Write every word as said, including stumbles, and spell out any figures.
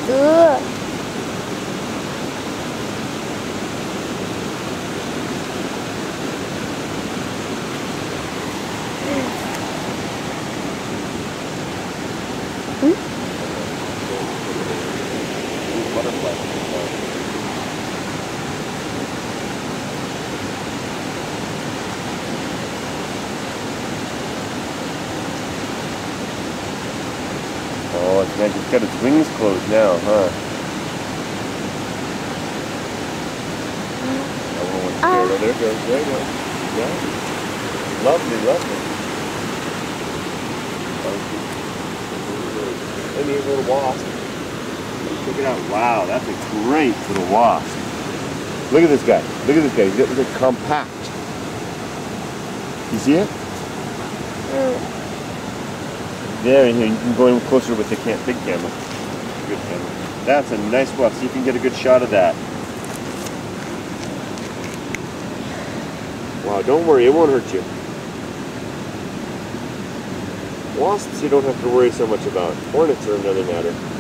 Good. Oh, it's nice. It's got its wings closed now, huh? Oh, oh, there it goes. There it goes. Yeah. Lovely, lovely. And here's a little wasp. Check it out. Wow, that's a great little wasp. Look at this guy. Look at this guy. He's got compact. You see it? Mm. There, and here, you can go in closer with the cam big camera. Good camera. That's a nice wasp. See if you can get a good shot of that. Wow, don't worry, it won't hurt you. Wasps you don't have to worry so much about. Hornets are another matter.